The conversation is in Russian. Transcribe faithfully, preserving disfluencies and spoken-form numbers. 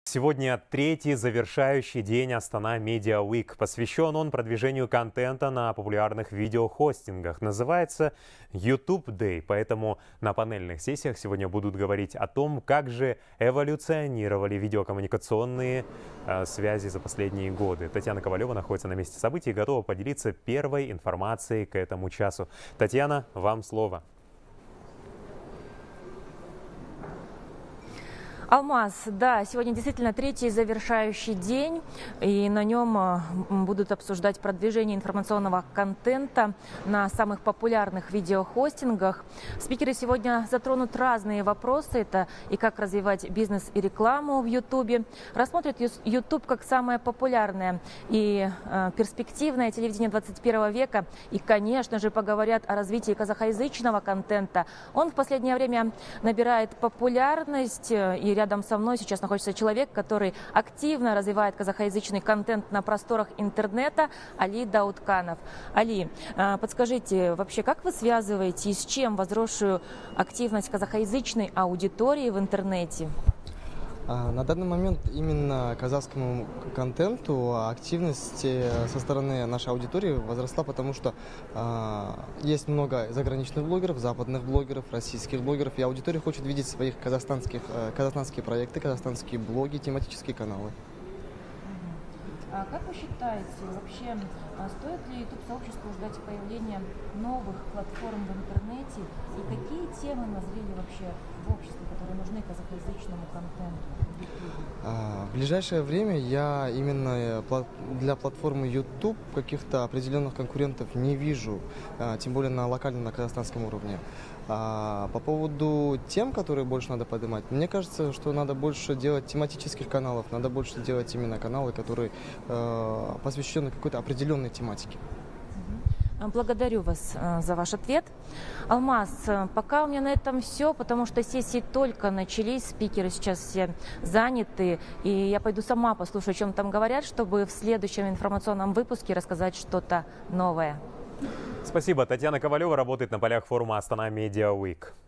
Сегодня третий завершающий день Астана Media Week. Посвящен он продвижению контента на популярных видеохостингах. Называется YouTube Day. Поэтому на панельных сессиях сегодня будут говорить о том, как же эволюционировали видеокоммуникационные э, связи за последние годы. Татьяна Ковалева находится на месте событий и готова поделиться первой информацией к этому часу. Татьяна, вам слово. Алмаз, да, сегодня действительно третий завершающий день, и на нем будут обсуждать продвижение информационного контента на самых популярных видеохостингах. Спикеры сегодня затронут разные вопросы. Это и как развивать бизнес и рекламу в Ютубе. Рассмотрят Ютуб как самое популярное и э, перспективное телевидение двадцать первого века. И, конечно же, поговорят о развитии казахоязычного контента. Он в последнее время набирает популярность, и рядом со мной сейчас находится человек, который активно развивает казахоязычный контент на просторах интернета, Али Даудканов. Али, подскажите, вообще, как вы связываете и с чем возросшую активность казахоязычной аудитории в интернете? На данный момент именно казахскому контенту активность со стороны нашей аудитории возросла, потому что э, есть много заграничных блогеров, западных блогеров, российских блогеров, и аудитория хочет видеть своих казахстанских, э, казахстанские проекты, казахстанские блоги, тематические каналы. А как вы считаете, вообще стоит ли YouTube-сообществу ждать появления новых платформ в интернете? И какие темы назрели вообще в обществе, которые нужны казахоязычному контенту? В ближайшее время я именно для платформы YouTube каких-то определенных конкурентов не вижу, тем более на локальном, на казахстанском уровне. По поводу тем, которые больше надо поднимать, мне кажется, что надо больше делать тематических каналов, надо больше делать именно каналы, которые посвящены какой-то определенной тематике. Благодарю вас за ваш ответ. Алмаз, пока у меня на этом все, потому что сессии только начались, спикеры сейчас все заняты, и я пойду сама послушаю, о чем там говорят, чтобы в следующем информационном выпуске рассказать что-то новое. Спасибо. Татьяна Ковалева работает на полях форума Астана Media Week.